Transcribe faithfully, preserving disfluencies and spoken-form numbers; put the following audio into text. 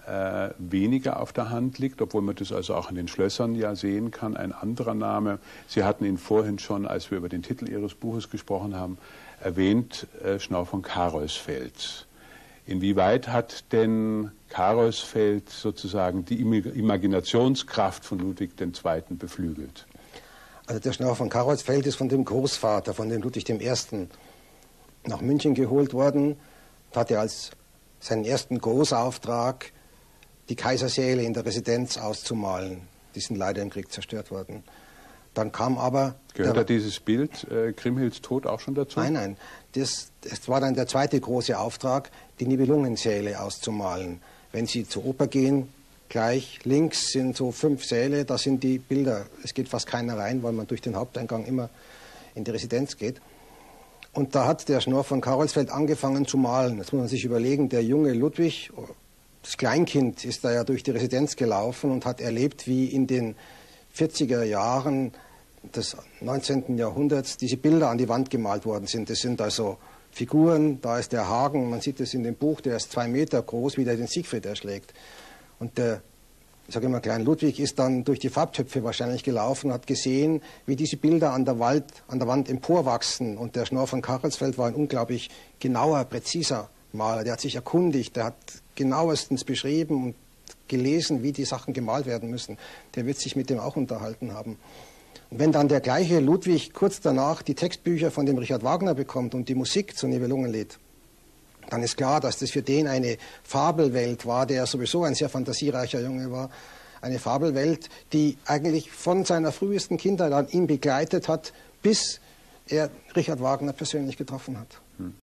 äh, weniger auf der Hand liegt, obwohl man das also auch in den Schlössern ja sehen kann. Ein anderer Name, Sie hatten ihn vorhin schon, als wir über den Titel Ihres Buches gesprochen haben, erwähnt, äh, Schnorr von Carolsfeld. Inwieweit hat denn Carolsfeld sozusagen die Imaginationskraft von Ludwig der Zweite beflügelt? Also der Schnorr von Carolsfeld ist von dem Großvater, von dem Ludwig der Erste nach München geholt worden, hatte als seinen ersten Großauftrag, die Kaisersäle in der Residenz auszumalen. Die sind leider im Krieg zerstört worden. Dann kam aber... Gehört da dieses Bild, äh, Kriemhilds Tod, auch schon dazu? Nein, nein. Das, das war dann der zweite große Auftrag, die Nibelungensäle auszumalen. Wenn Sie zur Oper gehen, gleich links sind so fünf Säle, da sind die Bilder. Es geht fast keiner rein, weil man durch den Haupteingang immer in die Residenz geht. Und da hat der Schnorr von Carolsfeld angefangen zu malen. Das muss man sich überlegen, der junge Ludwig, das Kleinkind, ist da ja durch die Residenz gelaufen und hat erlebt, wie in den vierziger Jahren des neunzehnten Jahrhunderts diese Bilder an die Wand gemalt worden sind. Das sind also Figuren, da ist der Hagen, man sieht es in dem Buch, der ist zwei Meter groß, wie der den Siegfried erschlägt. Und der, ich sage immer, Klein Ludwig ist dann durch die Farbtöpfe wahrscheinlich gelaufen, hat gesehen, wie diese Bilder an der, Wald, an der Wand emporwachsen. Und der Schnorr von Carolsfeld war ein unglaublich genauer, präziser Maler. Der hat sich erkundigt, der hat genauestens beschrieben und gelesen, wie die Sachen gemalt werden müssen. Der wird sich mit dem auch unterhalten haben. Und wenn dann der gleiche Ludwig kurz danach die Textbücher von dem Richard Wagner bekommt und die Musik zu Nibelungenlied, dann ist klar, dass das für den eine Fabelwelt war, der sowieso ein sehr fantasiereicher Junge war. Eine Fabelwelt, die eigentlich von seiner frühesten Kindheit an ihn begleitet hat, bis er Richard Wagner persönlich getroffen hat.